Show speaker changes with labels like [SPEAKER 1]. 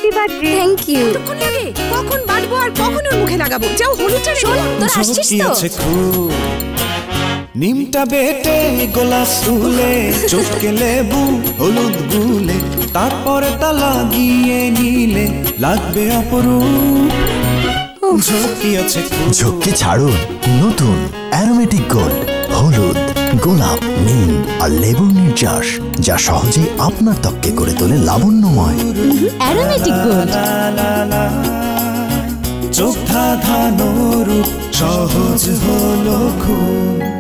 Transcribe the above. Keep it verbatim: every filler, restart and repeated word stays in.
[SPEAKER 1] Happy birthday.
[SPEAKER 2] Thank you.
[SPEAKER 3] কতক্ষণ লাগে? কখন বাটবো আর কখন ওর মুখে লাগাবো? যাও হলুদটা
[SPEAKER 2] শোন, তোর আসছিস তো?
[SPEAKER 4] নিমটা বেটে গোলাপ ফুলে চটকে লেবু হলুদ গুলে তারপরে তা লাগিয়ে নিলে লাগবে অপরূপ। ঝক্কি আছে
[SPEAKER 5] ঝক্কি ছাড়ুন, নতুন অ্যারোমেটিক গোল্ড হলুদ, গোলাপ, নিম আর লেবুর নির্যাস, যা সহজে আপনার ত্বককে করে তোলে লাবণ্যময়।
[SPEAKER 2] Aromatic gold.
[SPEAKER 4] চোখ ধাঁধানো রূপ সহজ হলো খুব।